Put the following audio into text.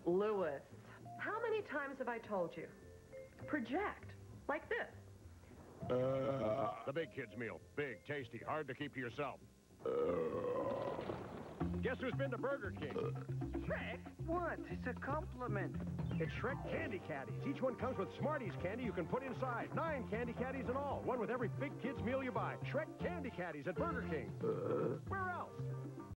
Louis, how many times have I told you? Project, like this. The big kid's meal. Big, tasty, hard to keep to yourself. Guess who's been to Burger King? Shrek? What? It's a compliment. It's Shrek Candy Caddies. Each one comes with Smarties candy you can put inside. 9 candy caddies in all. One with every big kid's meal you buy. Shrek Candy Caddies at Burger King. Where else?